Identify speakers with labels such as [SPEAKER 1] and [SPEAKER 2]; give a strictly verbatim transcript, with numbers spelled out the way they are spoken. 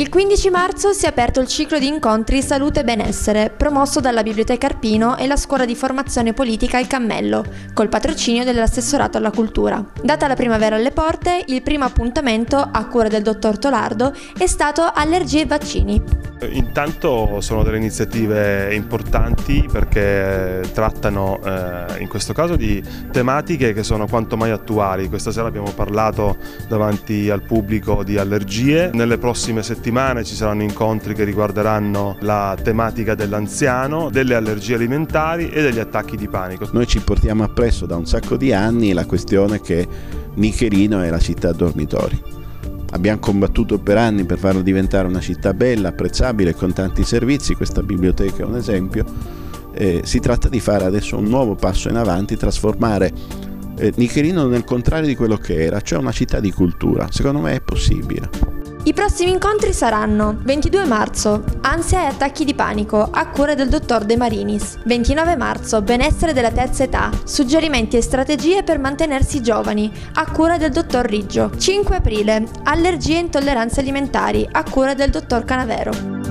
[SPEAKER 1] Il quindici marzo si è aperto il ciclo di incontri Salute e Benessere, promosso dalla Biblioteca Arpino e la Scuola di Formazione Politica Il Cammello, col patrocinio dell'Assessorato alla Cultura. Data la primavera alle porte, il primo appuntamento, a cura del dottor Tolardo, è stato Allergie e vaccini.
[SPEAKER 2] Intanto sono delle iniziative importanti perché trattano eh, in questo caso di tematiche che sono quanto mai attuali. Questa sera abbiamo parlato davanti al pubblico di allergie. Nelle prossime settimane ci saranno incontri che riguarderanno la tematica dell'anziano, delle allergie alimentari e degli attacchi di panico.
[SPEAKER 3] Noi ci portiamo appresso da un sacco di anni la questione che Nicherino è la città dormitori. Abbiamo combattuto per anni per farla diventare una città bella, apprezzabile, con tanti servizi. Questa biblioteca è un esempio. Eh, si tratta di fare adesso un nuovo passo in avanti, trasformare eh, Nicherino nel contrario di quello che era, cioè una città di cultura. Secondo me è possibile.
[SPEAKER 1] I prossimi incontri saranno ventidue marzo, Ansia e attacchi di panico, a cura del dottor De Marinis. ventinove marzo, Benessere della terza età, suggerimenti e strategie per mantenersi giovani, a cura del dottor Riggio. cinque aprile, Allergie e intolleranze alimentari, a cura del dottor Canavero.